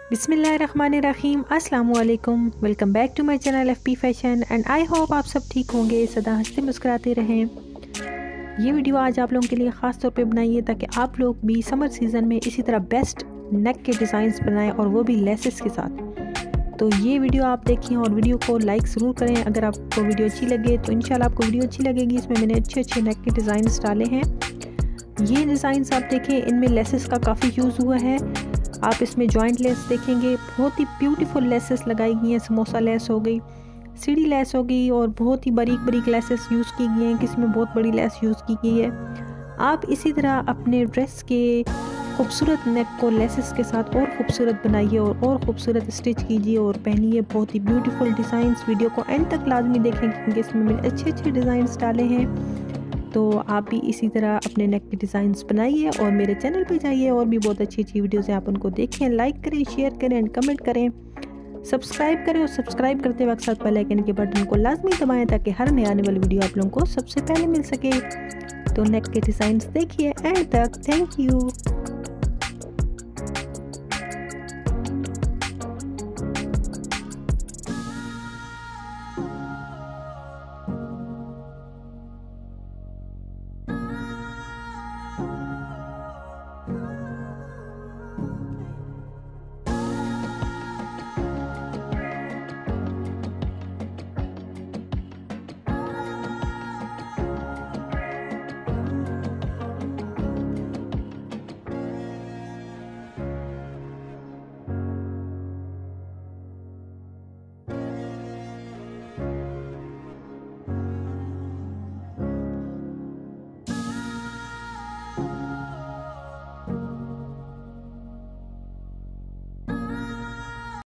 बिस्मिल्लाहिर्रहमानिर्रहीम, अस्सलाम वालेकुम। Welcome back to my channel FP fashion and I hope आप सब ठीक होंगे, सदा हंसते मुस्कुराते रहें। ये वीडियो आज आप लोगों के लिए ख़ास तौर पे बनाई है ताकि आप लोग भी समर सीज़न में इसी तरह बेस्ट नेक के डिज़ाइंस बनाएं और वो भी लेसेस के साथ। तो ये वीडियो आप देखें और वीडियो को लाइक ज़रूर करें। अगर आपको वीडियो अच्छी लगे तो इंशाल्लाह आपको वीडियो अच्छी लगेगी। इसमें मैंने अच्छे नेक के डिज़ाइंस डाले हैं। ये डिज़ाइंस आप देखें, इनमें लेसेस का काफ़ी यूज़ हुआ है। आप इसमें जॉइंट लेस देखेंगे, बहुत ही ब्यूटीफुल लेसेस लगाई गई हैं। समोसा लेस हो गई, सीढ़ी लेस हो गई और बहुत ही बारीक बारीक लेसेस यूज़ की गई हैं। किसी में बहुत बड़ी लेस यूज़ की गई है। आप इसी तरह अपने ड्रेस के खूबसूरत नेक को लेसेस के साथ और ख़ूबसूरत बनाइए और ख़ूबसूरत स्टिच कीजिए और पहनिए बहुत ही ब्यूटीफुल डिज़ाइंस। वीडियो को एंड तक लाजमी देखें क्योंकि इसमें मैंने अच्छे डिज़ाइंस डाले हैं। तो आप भी इसी तरह अपने नेक के डिज़ाइंस बनाइए और मेरे चैनल पे जाइए और भी बहुत अच्छी वीडियोज़ हैं, आप उनको देखें, लाइक करें, शेयर करें एंड कमेंट करें, सब्सक्राइब करें और सब्सक्राइब करते वक्त साथ बेल आइकन के बटन को लाजमी दबाएं ताकि हर नए आने वाली वीडियो आप लोगों को सबसे पहले मिल सके। तो नेक के डिज़ाइंस देखिए एंड तक। Thank you.